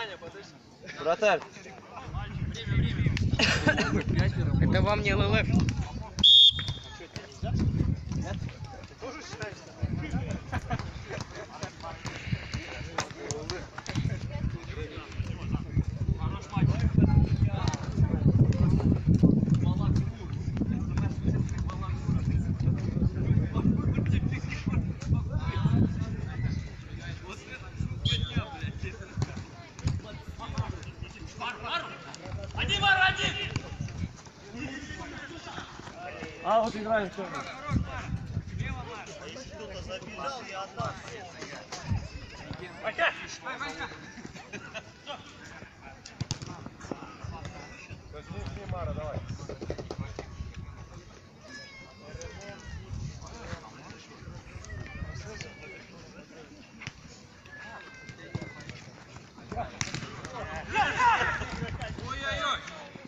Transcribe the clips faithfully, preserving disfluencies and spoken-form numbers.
Вратарь. Это вам не ЛЛФ. Тоже считаешься? А вот играем все. Если кто-то забежал, я отдам. Возьми Неймара, давай. Ой-ой-ой!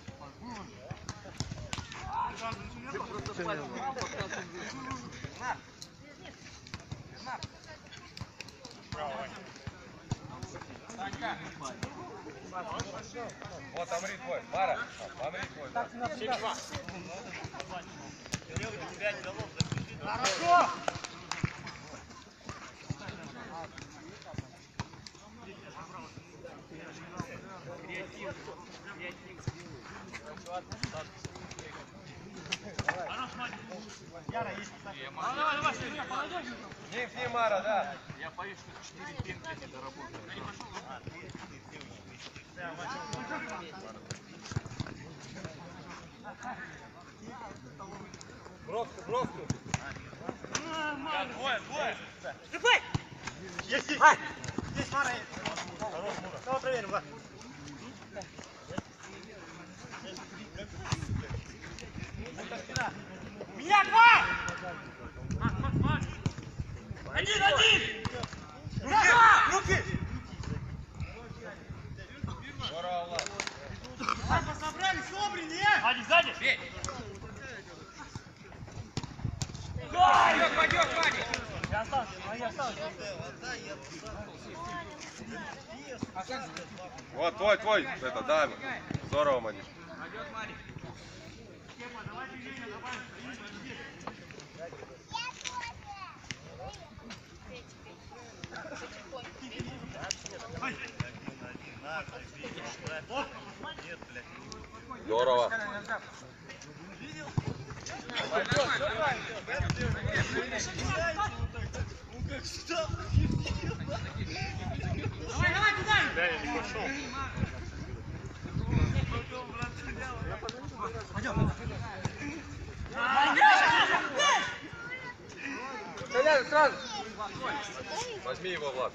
Вот Амри твой, Мара, Амри твой. Серега, пять голов забежит. Хорошо! Ник Неймара, да. Я боюсь, что четыре пинка не доработают. Бровку, бровку. Двое, двое. Ступай! Есть, есть. Есть, Мара. Хорош, Мура. Давай проверим, Влад. Меня два! Один, один! Руки! Руки! Здорово, Влад. Собрались, собрали, Сзади, сзади! Пойдет, пойдет, Ваня! Я остался, я остался. Вот твой, твой, это, да. Здорово, Маниш. Пойдет, Ваня! Нет, блядь. Здорово. Давай, давай, туда! Да, я не пошел. Стреляй сразу. Возьми его, Влад.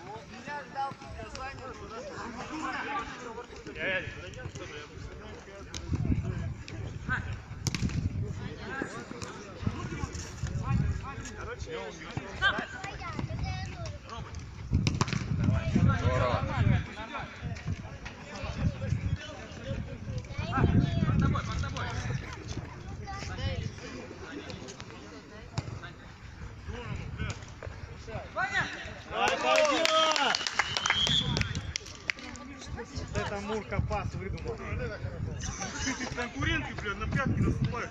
Здорово. Под тобой, под тобой! Это Мурка пас выдумал. Конкуренты, блядь, на пятки наступают.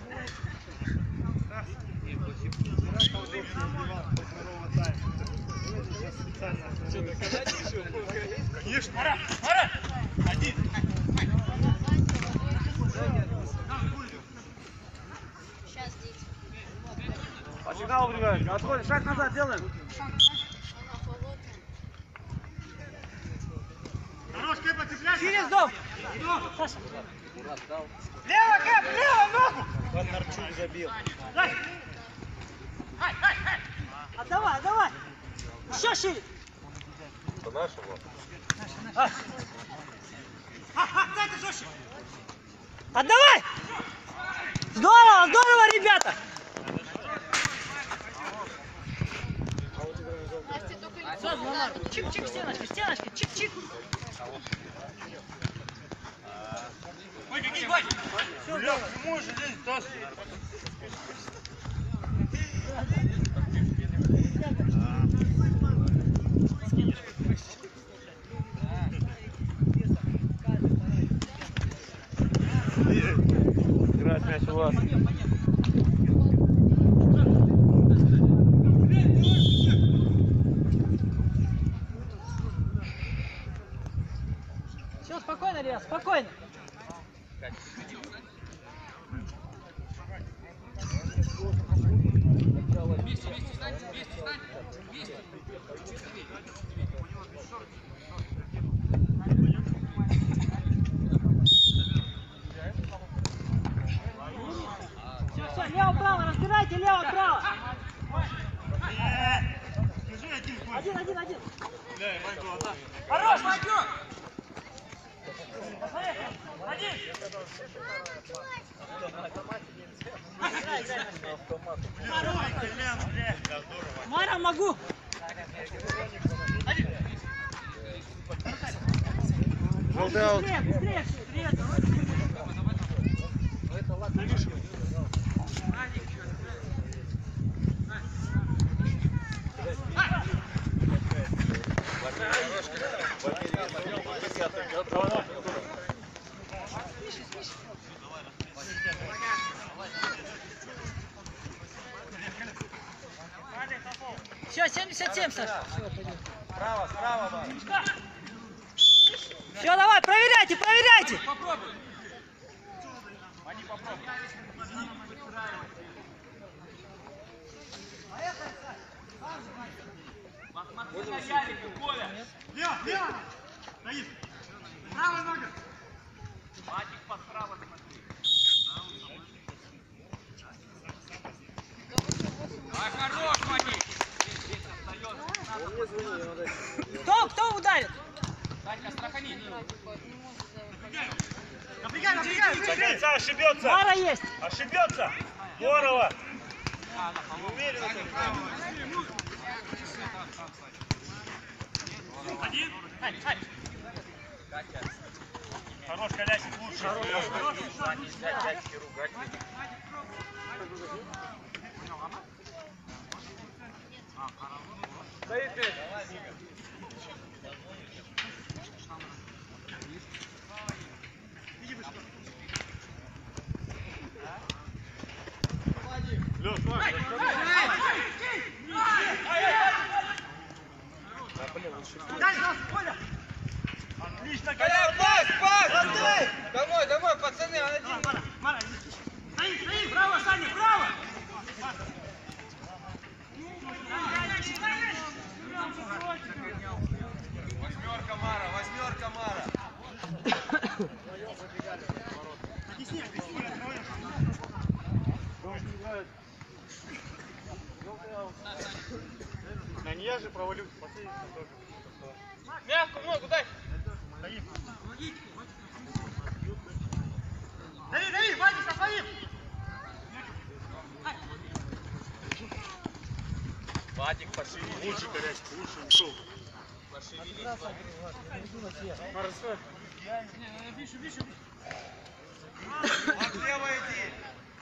Что, доказать решил? Конечно. Мара, Мара! Один. Сейчас, дети. По сигналу прибавить. Отходим, шаг назад делаем. Хорош, Кэпа, цепляйся. Через дом! Саша! Лево, Кэп, лево, ногу. Бондарчук забил. Дай! Ай, ай, ай! Отдавай, отдавай! Еще шире! Это нашего. Отдавай! Здорово, здорово, ребята! Настя, только не Сразу на марку. Чик-чик, стеночка, стеночка, чик-чик. Ой, беги, Вань. Бля, ты можешь здесь, Тас. Один, один, один. Дай, Ваньку, отдай. Хорош, Ванька! Один! Играй, играй. Мара, могу! Быстрее, быстрее, быстрее! Все, семьдесят семь, Саша. Справа, справа, Все, давай, проверяйте, проверяйте. Попробуй. Ваня, попробуй. Посмотри на Ярика, Коля. Лево, лево. Наив. Правая нога. Вадик, посправа смотри. А, хорош, Вадик. Здесь остается. Кто, кто ударит? Санька, страхани. Напрягай, напрягай. Садится, ошибется. Мара есть. Ошибется. Здорово. Уверенно. Один. Хорош, Колясик, лучше. Стоит пять. Лёш, Ваня. Отлично, Коля, Колясик. пас, пас! Отдай. Домой, домой, пацаны, он один. Стои, стои, право, Саня, право. Восьмерка Мара, восьмерка Мара. Да не я же провалю. Последний тоже. Мягкую ногу дай. Дави, дави, Вадик, со своим. Вадик, пошевелись. Лучше, Колясик, лучше ушел. Пошевелись. От лево иди.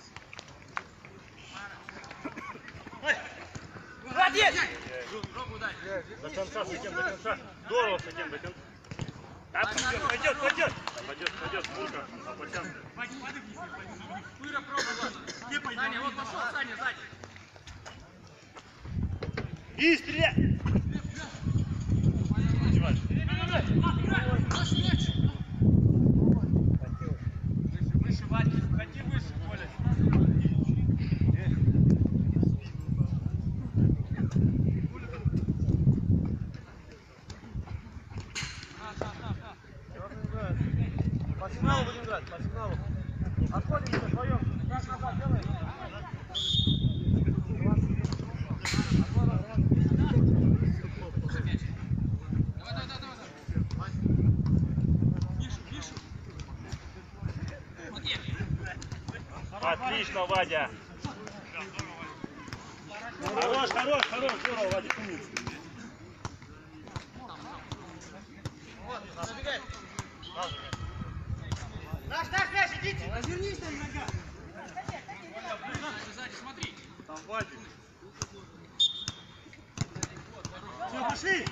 Молодец. До конца, Сакен, до конца. Здорово, Сакен, до конца. Да, пойдет, пойдет, пойдет. Пойдет, пойдет, Мурка, а потянет. Пыра, пробуй. Саня, вот пошел, Саня, сзади. И стреляй. Выше, выше, Вадик, ходи выше, Коля. По сигналу будем играть, по сигналу. Отходим, вдвоем. Как назад делаем? Давай, давай, давай, давай. Мишу, Мишу. Вот есть. Отлично, Вадя. Хорош, хорош, хорош, здорово, Вадик, умница. Наш, наш, мяч, идите. Развернись на нога. Ты сзади смотри. Там Вадик. Все, пошли.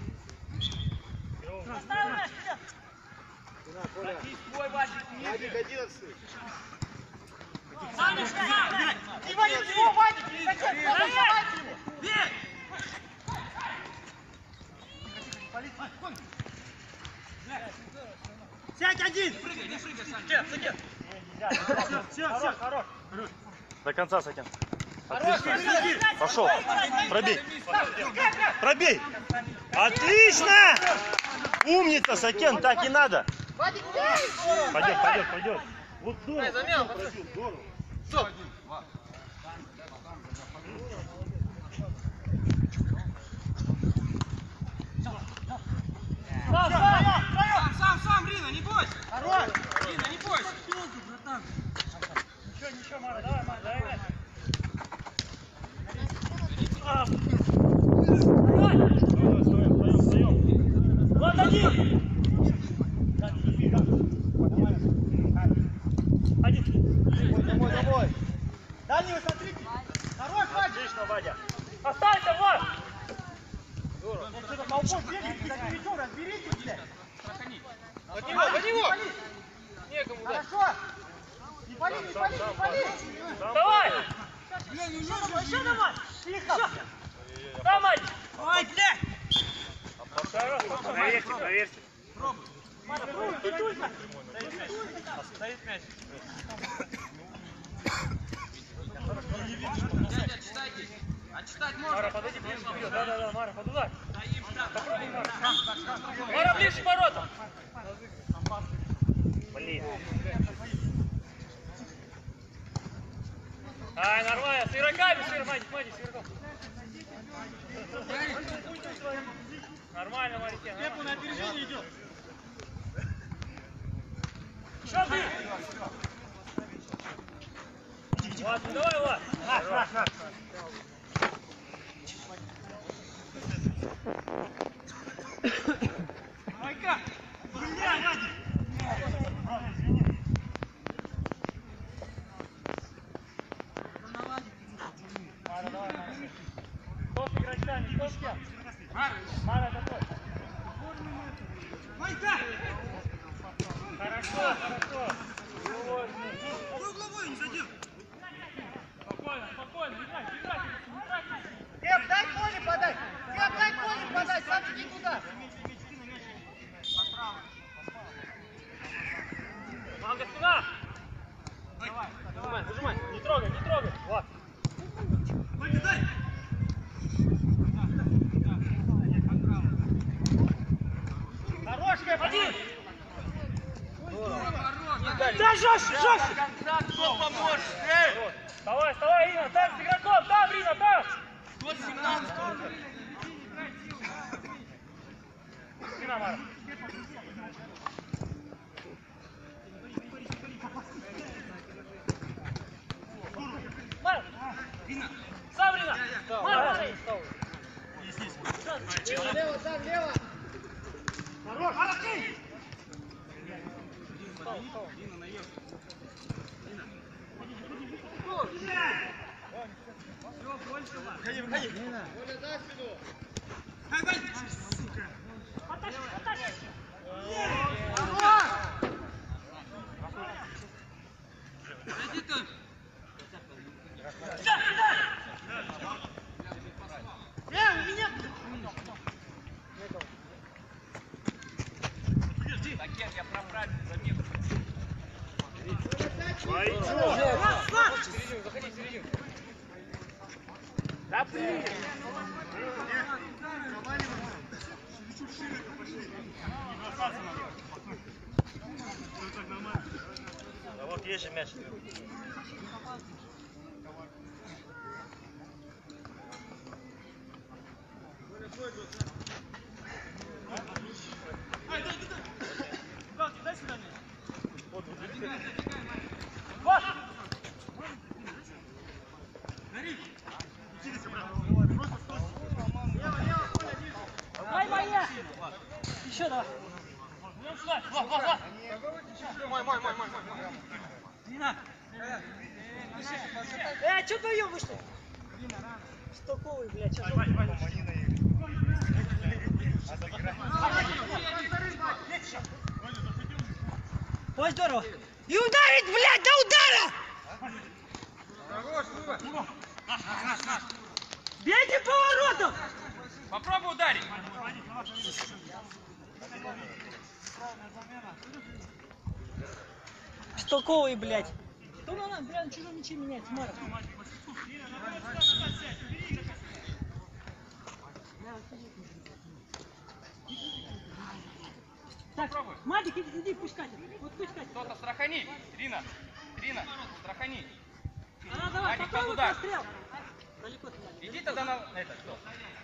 Оставляй, вперед. Садись, твой, Вадик, ниже. Вадик одиннадцатый. Саня, вперед. И Вадик, его, Вадик. Зачем? Давайте его. Бей. Сядь один. Не прыгай, не прыгай, Саня. Все, все, хорош. До конца, Сакен. Хорош, Отлично. Пошел. Пробей. Пробей. Пробей. Отлично. Умница, Сакен, так и надо. Вадик, Пойдет, пойдет, пойдет. Вот здорово. Пробил, здорово. Стоп. Встаем, встаем. Вот один! Один. Домой, домой. Дальнего смотрите. Хорош, Вадик. Отлично, Вадя. Останься, вот! Он что-то толпой бегает, как мячом, разберитесь, блядь. Под него, под него! Некому дать. Хорошо. Не пали, не пали, не пали. Давай! Блин, не Еще нужно, еще давай! Тихо. Давай! Ой, блядь. Проверьте, проверьте. Стоит мяч. Мара, подойди ближе вперед. Да, да, да, Мара, подудай. Попробуй, Мара. Мара, ближе к воротам! Блин. Ай, нормально, с игроками, с игроками, Мади, с игроком. Нормально, Мария. Пепу на опережение идет. Еще ты! Влад, ну давай, Влад. Хорош. Майка. Бля, Вадик. Мара, давай, Мара. Кто с игроками, кто с кем? Мара, такой. Майка. Хорошо, хорошо. Ой, угловой не задел. Спокойно, спокойно, играй, играй, играй! Пеп, дай Коле подай. Пеп, дай Коле подай, сам иди туда. Мамка, сюда! Нажимай, нажимай. Не трогай, не трогай. Влад. Майка, дай. Хорош, Пеп, Один! Да, жестче, жестче. Кто поможет? Эй! Вставай, вставай, Рина, там с игроком, там, Рина, там. Год семнадцать. Рина, Мара. Мара! Сам, Рина! Мара! Мара. Лево, сам, лево. Хорош, Аракей. Выходи, выходи. Оля, за спину. Сука. Потащи, потащи! Хорош. Э, у меня... Пакет я проправил, забил. Раз, два. Середину, заходи в середину. Да, блин. Да вот есть же мяч. Дай сюда мяч. Вот, Вот! Гори. Учились обратно. Просто стой. Лево, лево, Коля, вижу. Дай моя! Еще давай! идем сюда. Вот, вот, вот. Мой, мой, мой, мой, мой. Нина! Э, а что вдвоем вышли? Стоковый, блядь, сейчас. Ой, здорово! И ударить, блядь, до удара! Хорош, вывод. Бейте поворотом! Попробуй ударить. Стоковый, блядь. Кто на нас, блядь, на чужом мяче менять, Мара? Так, Мадик, иди, иди, пусть катит. Вот пусть катит. Кто-то страхани. Рина, Рина, страхани. А, давай, Мадик, попробуй под удар. прострел. Далеко туда. Иди тогда на это, что?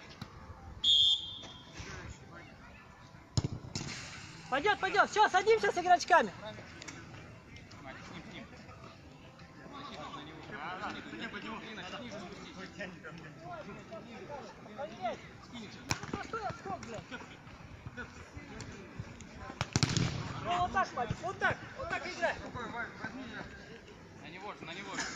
Пойдет, пойдет. Все, садимся с игрочками. Мадик, с ним, с ним. Рина, чуть ниже спустись. Вот так, вот так играй. На него же, на него же.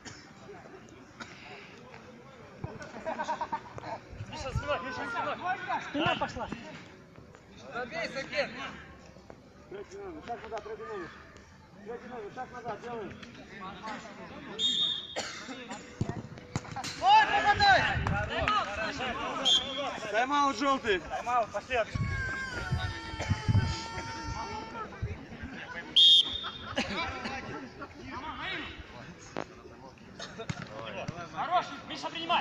Миша, спиной, Миша, спиной. Спина пошла. Забей, Сакен. Шаг назад, третий номер. Третий номер, шаг назад, делаем. Ой, попадай! Тайм-аут желтый. Тайм-аут, пошли. Хорош, Миша, принимай.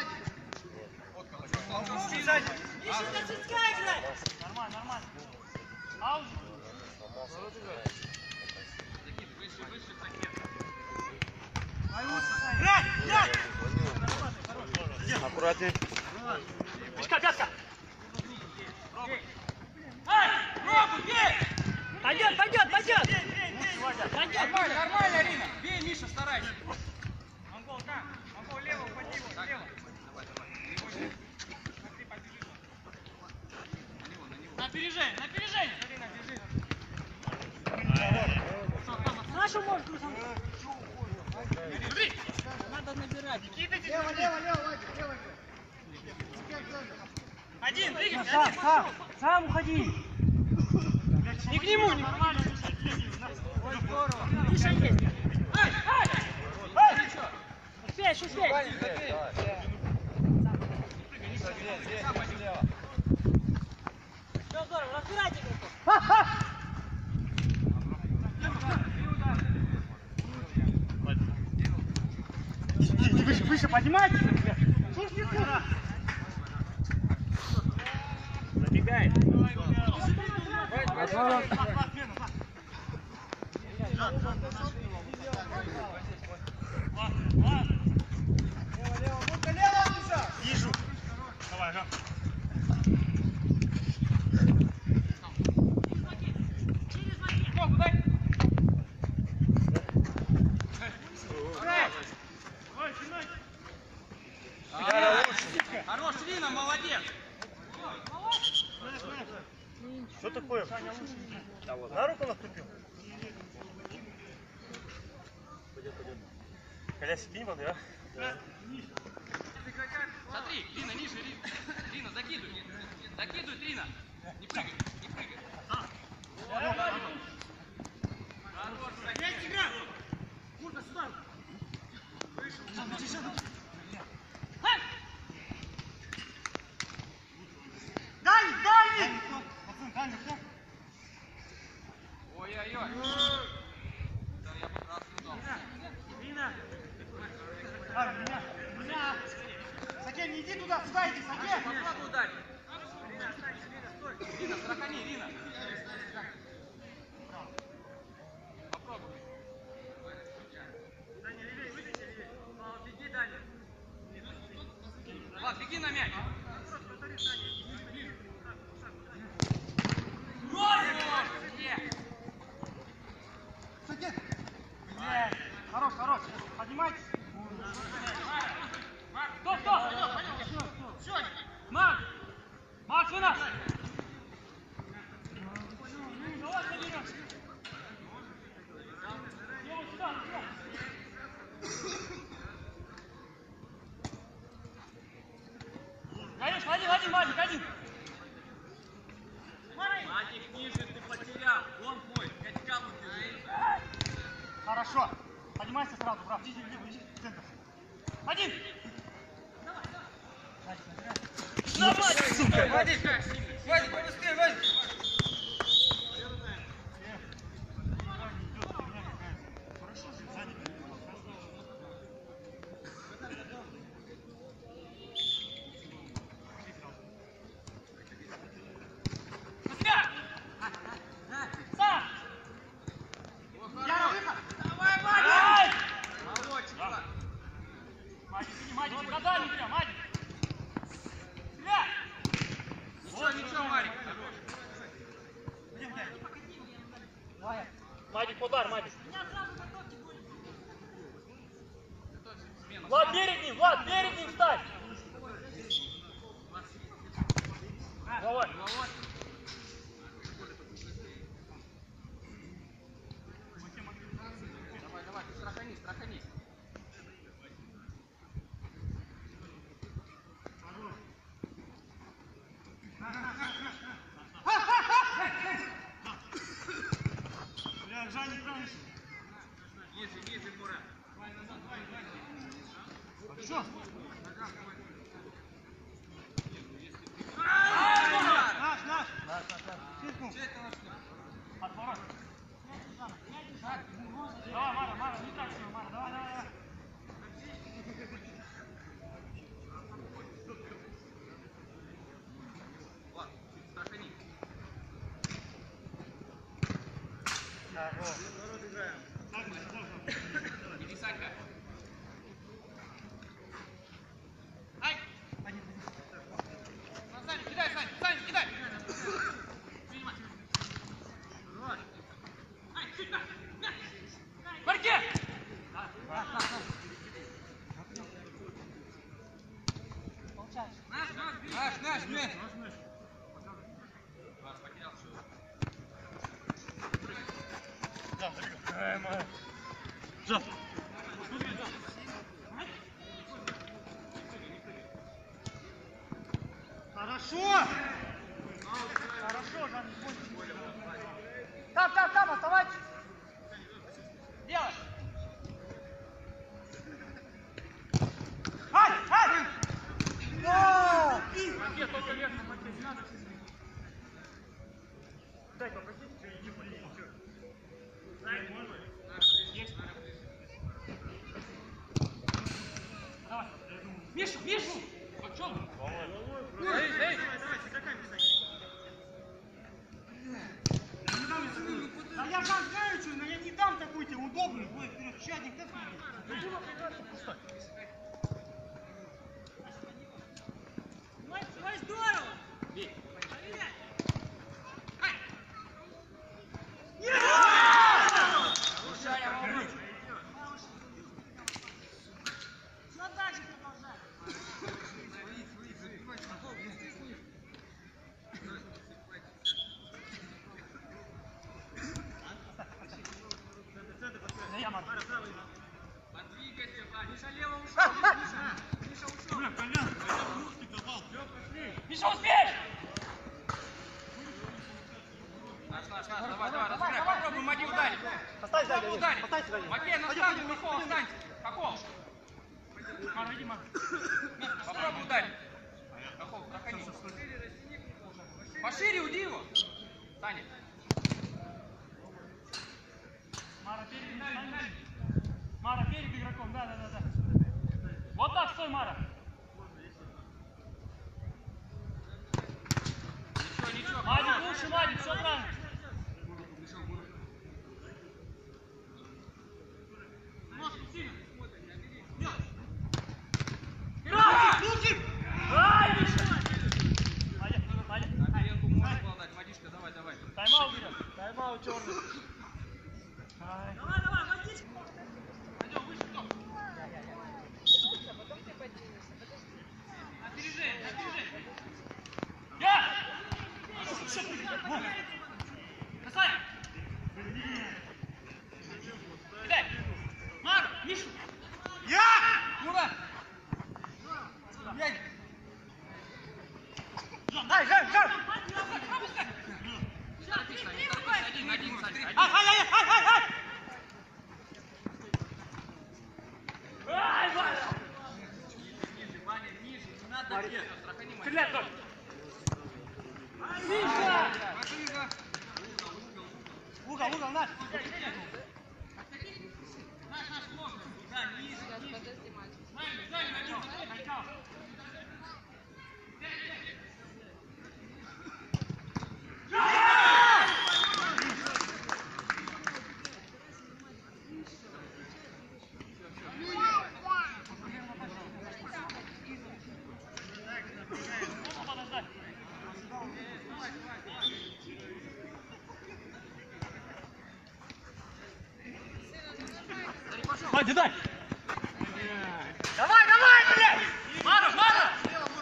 Миша, на цицка играй! Нормально, нормально. Аут. Выше, выше, Сакен. Играй, играй! Аккуратней. Мишка, пятка. Ай, пробуй, бей! Пойдет, пойдет, пойдет! Пойдет! Нормально, нормально, Арина. Бей, Миша, старайся. Монгол, как? Монгол, лево, уходи, вот, лево. На опережение, на опережение. Смотри, на опережение. Нашу может надо набирать. Лево, лево, лево, Вадик, лево играй. Один, двигайся, Сам, один, сам, пошел. сам уходи. Не к нему, не нормально. Ой, здорово. Миша есть. Ай, ай! Успеешь, успеешь. Все здорово, разбирайте игроков. Иди выше, выше, поднимайте. Забегай. Вижу. Давай, ага. Ногу дай. Хорош, Лина, молодец. Что такое? На руку наступил? Коляски не воды, а? Смотри, Лина, ниже, Лина. Лина, закидывай. Закидывай, Лина. Не прыгай, не прыгай. Хорош, Есть игра! Курка, сюда! Дальний, дальний! ой-ой-ой. Да, я бы раз не дал. Ирина! Меня! Сакен, не иди туда, сюда иди, Сакен! Попробуй ударить. Лина, страхани, Лина. Попробуй. Влад, беги на мяч. Сакен! Хорош, хорош! Поднимайтесь! Стоп, стоп! Макс! Макс, вы нас! Давай, Лина! Лево сюда, сюда! Конечно, один, один, Вадик, один! Вадик, ниже ты потерял, он твой, пятка будет. Хорошо! Поднимайся сразу, брат, иди, иди, иди, в центр. Один! Давай! Сука! Вадик, Вадик, побыстрее, Вадик! Мадик, удар, Мадик. Влад, перед ним, Влад, перед ним встань. Давай. Бля, Жаня, правильно. Ниже, ниже, Мура. Что? Наш, наш. Фишку. Отворот. Давай, Мара, Мара, не так все, Мара, давай, давай, давай. Ладно, страхани. Иди, Санька. Ай! Саня, кидай, Саня, Саня, кидай! Принимай. Ай, чуть так! Марке! Наш, наш, наш, мяч! Вас потерял, что? Жан. Хорошо! Хорошо, Жан, не бойся. Там, там, там, оставайтесь! Делай! Ай, ай! Но! Макет, только вверх на макет, не надо. Дай попроси, что иди по линии, что? Дай, можно? Есть? Давай. Миша, Миша! А чё? Эй, эй! Да я Жан знаю, что, но я не дам, так будете удобно, будет вперед, чадник, как Ой, здорово! Бей! Что дальше продолжать? Подвигайся, Вань! Миша лево ушел! Миша! Миша ушел! Бля, Колян, русский давал. Миша, успеешь! Наш, наш, наш, давай, давай, разыграй, попробуй, Маги ударить! Попробуй ударить! Макей, на стану, Михо, останься! Хохол! Мара, иди, Мара. Попробуй ударить! Хохол, проходи! Пошире уйди его! Саня! Мара, перед, Мара, Мара, перед игроком, да, да, да, да. Вот так, стой, Мара. Ничего, ничего! Вадик, лучше, Вадик, все правильно. Ай, Миша! Вадик, Вадик. На коленку можешь обладать, Мадишка, давай, давай! Тайм-аут берет. Тайм-аут черный. Ай. Давай, давай, водичку! Пойдем, выше, кто? Потом ты поднимешься. Опережай, опережай! Я! Красавец! Кидай! Мар, Мишу! Я! Мура! Яй! Ай, Жан, Жан! Торопись, не торопись, один, один, Саня, один! Ай, ай, ай, ай, ай, ай! Ай, Ваня! Ниже, Ваня, ниже, не надо где-то, страхани, Маня. Стреляй, Толь! Миша! Машина! Угол, угол, наш! Сейчас, подожди, мальчик. Вадик, дай! Давай, давай, блядь! Мара, Мара!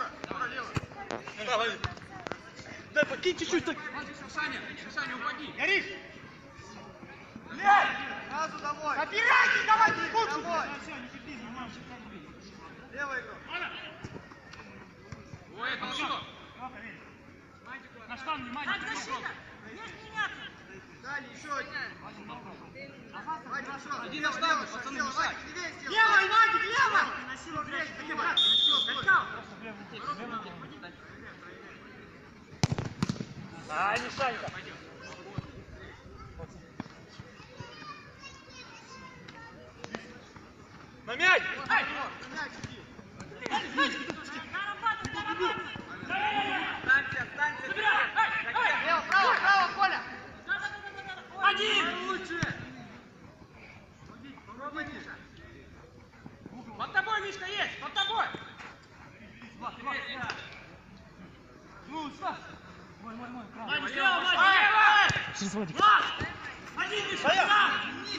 Дай, покинь чуть-чуть так. Саня, Саня, упади! Горишь! Блядь! Сразу домой! Опирайте, давай, секундочку! Домой! Левый игрок! Ой, это что? Руслан, внимание. Так, защита! Есть меняться! Дальше, еще один. Вадик, еще. Иди на штангу, пацаны, Сделай, мешай. Вадик, левее сделай. Левой, Вадик, левой! На силу грязь, таки, брат, на силу, Качкал! А, не Санька. На мяч! На мяч иди. Станция, станция. Лево, право, право, Коля. Один! Лучше. Попробуй, Миша. Под тобой, Мишка, есть! Под тобой! Ну, что? Мой, мой, мой, право. Вадик, слева, Вадик! Через Вадик. Влад! Один, Миша, сюда!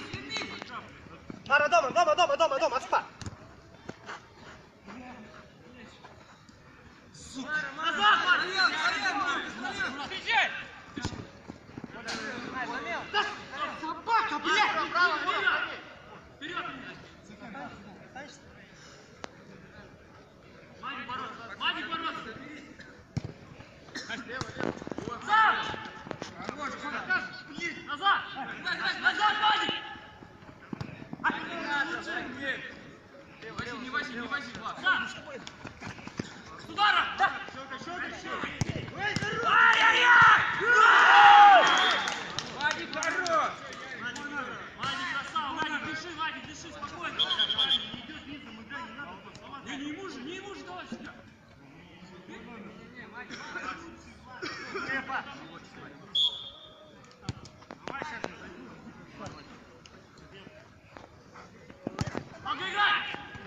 Ара, дома, дома, дома, дома, дома, отспа. Назад, Влад! Встречай! Собака, блядь! Право, право. Вперед! Вадик, бороться! Вадик, бороться! Лево, лево. Сам! Назад! Назад, Вадик! Васи, не Васи, не Васи, Влад! Сам! С удара! Ай-яй-яй! Вадик, хорош! Вадик, красава! Вадик, дыши, Вадик, дыши, спокойно! Не, не ему же, не ему же, давай сюда! Манго, играй!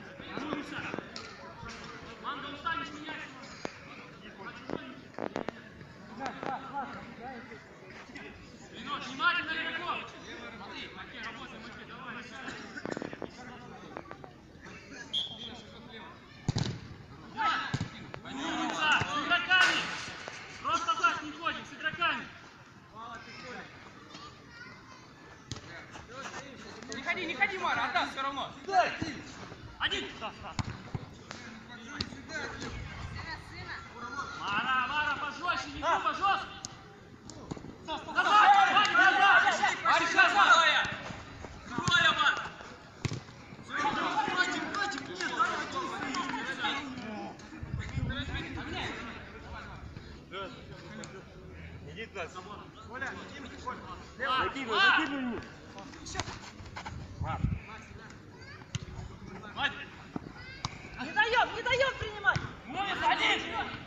Манго, устанешь менять! Вино, внимательно игроков! Смотри, Маке, работай, Маке, давай! Умница! С игроками! Просто так не ходим, с игроками! Не ходи, не ходи, Мара, отдаст все равно! Один! Мара, Мара, пожестче, не грубо, жестко! Назад! Вадик, назад! Вадик, назад! Другая, Мара! Иди туда. Коля, иди, Коля. Закидывай, закидывай ему. Вадик! Не даем, не даем принимать! Умница, один!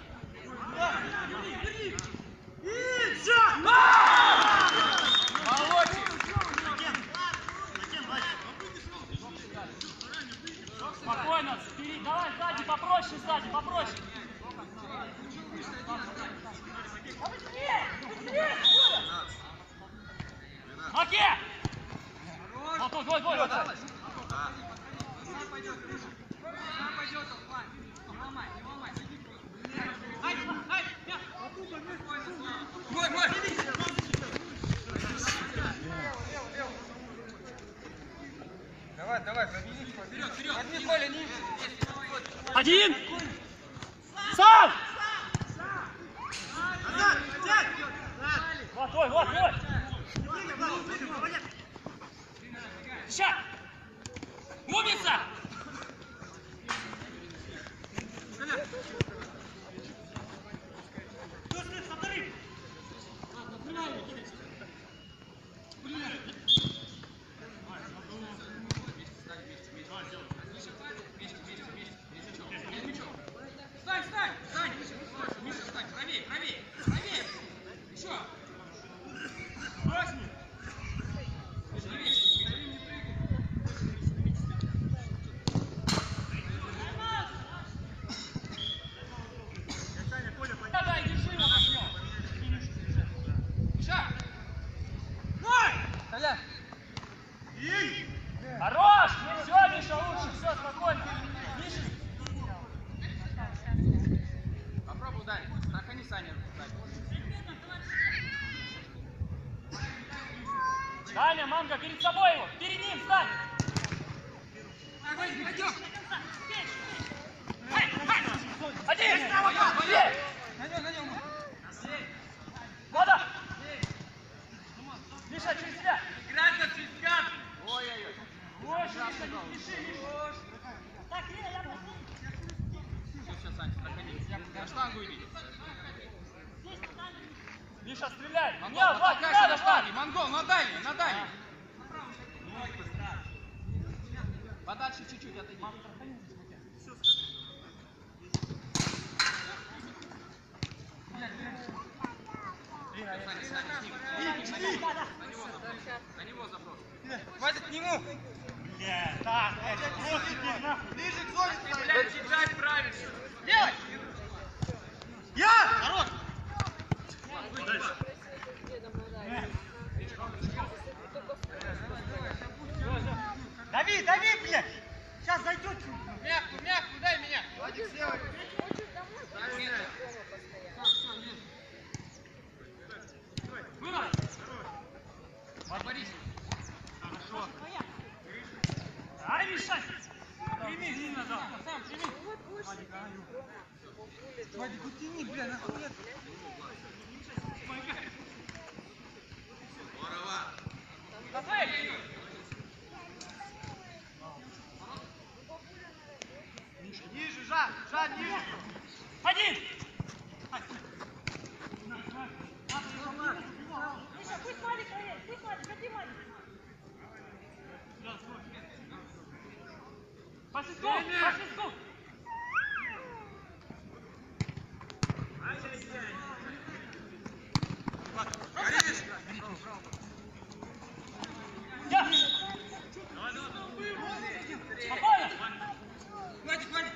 Спокойно, впереди, давай сзади, попроще сзади, попроще. Маке! Вот, вот, вот, вот. Мой, мой! Давай, давай, пробеги. Вперед, вперед! Возьми, Коля, ниже. Один! Сам! Назад, назад. Вот, вот, вот, вот! Ща! Умница! Встань, встань! Встань! Миша, встань! Правее, правее! Правее! Еще! Брось! Миша, левее! Давай, держи его, начнем! Миша! Коля! Хорош! Все, Миша, лучше, все, спокойно. Миша. Попробуй ударить. Так они Саня ударить. Саня, Манго, перед собой его. Перед ним стань. Пойдем. Один. На нем, на нем! флангу иди. Миша, стреляй! Монгол, Нет, вот Влад, такая не надо, сюда Влад! фланги. Монгол, на дальний, на дальний. Подальше чуть-чуть отойди. На него запрос. Хватит к нему. Да, это просто теперь нахуй. Ближе к зоне. Блядь, кидать правильно. Делай. Я! Хорош. Дальше. Дави, дави, блядь! Сейчас зайдет. Мягкую, мягкую, дай меня. Хочешь домой, дома постоянно. Борис. Хорошо. Ай, мешай! Прими, не надо. Сам прими. Вот больше дома. Вадик, утяни, бля, нахуй нет. Ниже, Жан, Жан, ниже. Один! Миша, пусть Вадик проверит, пусть Вадик, ходи, Вадик. По свистку, по свистку! Я! Спокойно! Вадик, Вадик.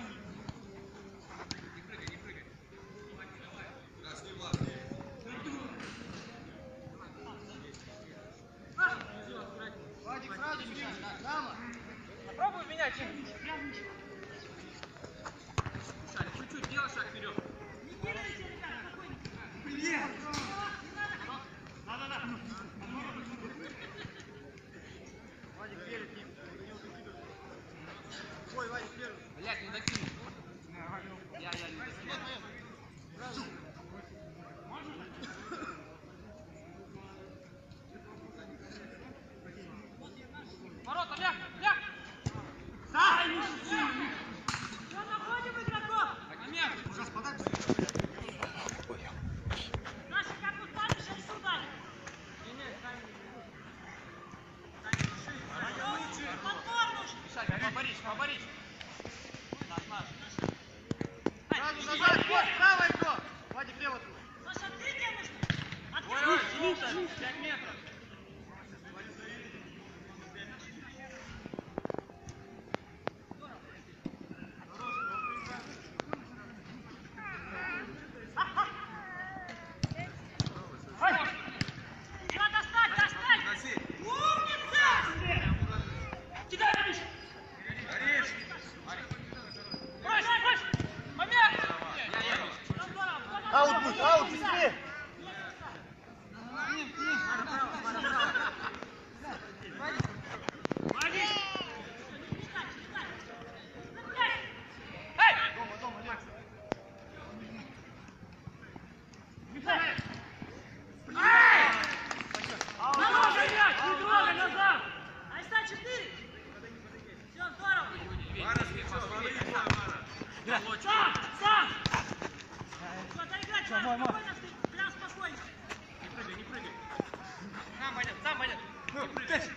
Не прыгай, не прыгай. Вадик, сразу ближе. Дама. Попробуй менять. Мишаня, чуть-чуть делай шаг вперед. Не кидайся, ребят, спокойно. Привет! Вадик перед ним. Ой, Вадик первый. Блядь, не докинь. Я, я, не докинь. Ворота, ляг, ляг! Все, находим игроков. На мягкую. Ужас, подай. Наши, как вы станешь, отсюда. Подбор нужен. Мишаня, поборись, поборись. Сразу назад, вот, правое крыло. Вадик, лево крыло. Саша, ты делаешь? Ой, ой, слушай, пять метров. Надо достать, достать. Умница! Кидай, Миша! Брось, брось! Момент! Аут будет, аут, быстрее. Дома, дома, Лекс. Назад, мяч! Не трогай, назад! Айста, четыре. Все, здорово. Сам, сам! Все, доиграть, Ваня, спокойно, ты прям спокойно. Не прыгай, не прыгай. Сам пойдет, сам пойдет. Ну, пять.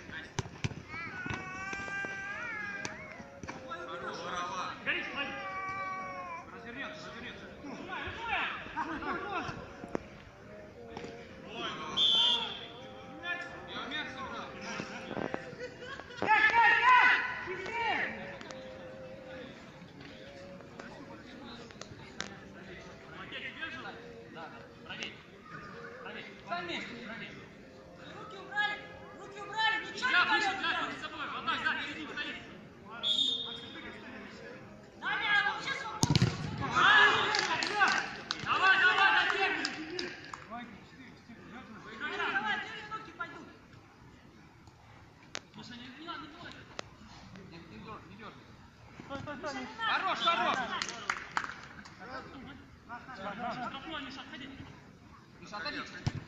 Горите, Вадик! Развернется, развернется. Я умею сыграть. Мяч, мяч, мяч! Быстрее! Правее. Правее. Руки убрали, руки убрали, ничего Я не выше, болит. да, перед собой. Вот так, да, иди, стоит. Даня, а вообще свободно. Давай, давай, на технику. Давай, давай, две минутки пойдут. Миша, не, не надо, не трогай. Не, не дергай, не дергай. Стой, стой, стой. Хорош, хорош. Штрафной, Миша, отходи. Миша, отойди.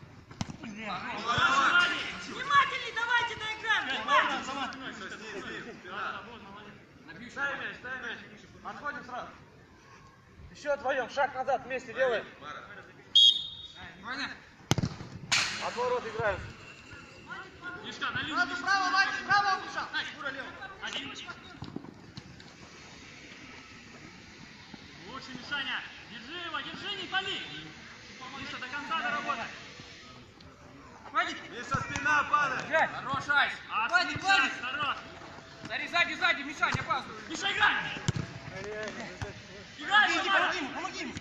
Внимательней, давайте доиграем. Внимательней. Набью еще. Дай мяч, дай мяч. Отходим сразу. Еще вдвоем, шаг назад вместе делаем. Ваня. Отворот играем. Мишка, на линию. Сразу право, Ваня, право убежал. Шура лево. Один. Лучше, Мишаня. Держи его, держи, не пали. Миша, до конца доработай. Миша, спина падает. Хорош, Айс. Вадик, Вадик. Хорош. Смотри, сзади, сзади, Миша, не опаздывай. Миша, играй. Играй, Помоги, Миша. помоги ему, помоги ему.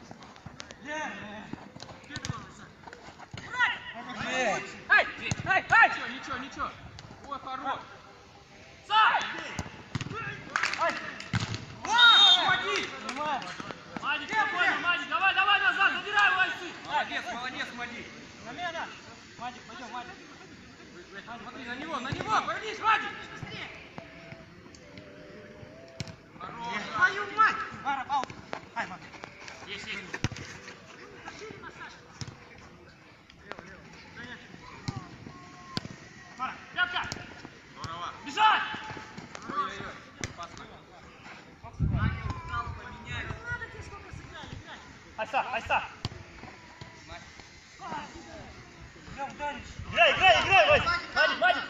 Ай, ай, ай. Ничего, ничего, ничего. Ой, хорош. Сай. Ай. Помоги. Нормально. Мадик, спокойно, Мадик. Давай, давай назад, забирай его, Айсы. Молодец, молодец, Мадик. На меня. Мадик, пойдем, Мадик. Смотри, на него, на него, повернись, Мадик. Хорош. Твою мать! Мара, аут. Ай, Мара. Есть, есть. Мара. Пятка. Здорово. Бежать. Ой-ой-ой. Опасно. Айса, Айса. Я ударишь. Играй, играй, играй, Вась. Мадик, Мадик.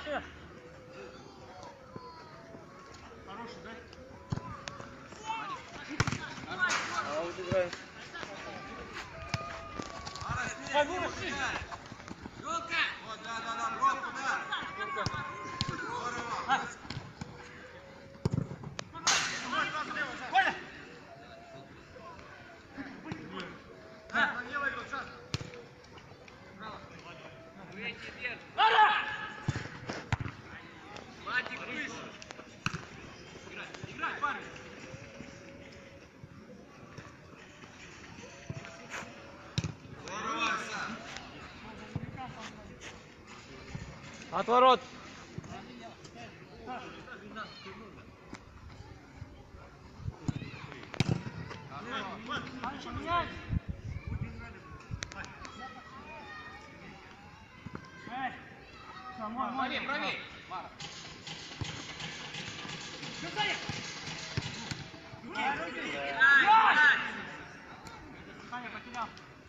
Аут играем. Мара, с ней, Ай, с ней, Мура, с ней. Елка. Вот, да, да, да, пробку, да. Здорово. Коля! На левый игрок, шаг. Ара! Мадик, выше. Играй, играй, парень. Здорово, Арсен. Отворот. Эй! Всё, мой, мой. Правее, правее. Мара. Саня потерял.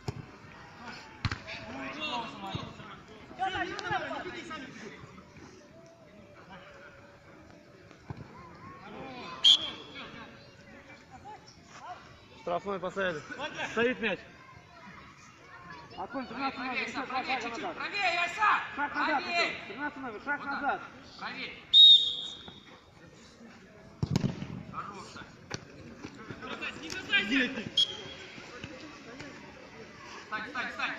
Штрафной поставили. Стоит мяч. Акон, Правее, тринадцать правее, номер, Айса, еще правее, шаг чуть-чуть. назад. Правее, Айса. Шаг назад, Правее. еще. тринадцать номер, шаг Вот так. назад. Правее. Хорошая. Не бросайся. Стань, стань, стань.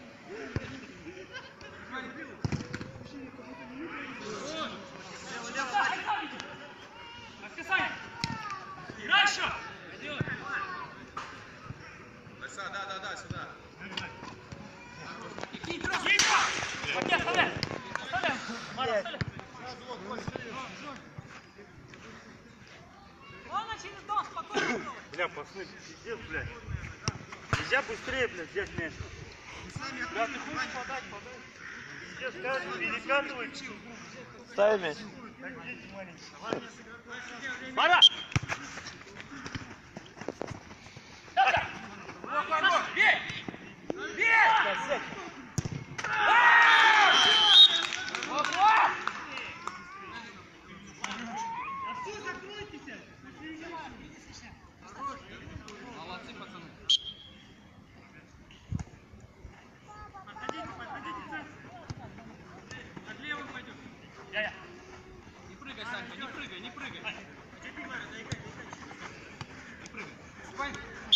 Расписание. Играй еще. Арсен, да, да, да, сюда. Оставляй, оставляй. Оставляй. Мара, оставляй. Ладно, через дом, спокойно. Бля, пацаны, пиздец, блядь. Нельзя быстрее, блядь, взять мяч. Бля, ты хочешь подать, подай. Пиздец, каждый перекатывает. Ставь мяч. Как дети маленькие. Мара! Бей! Бей! Молодцы, пацаны. Я-я. Не прыгай, Санька, не прыгай, не прыгай. Не прыгай. Спай.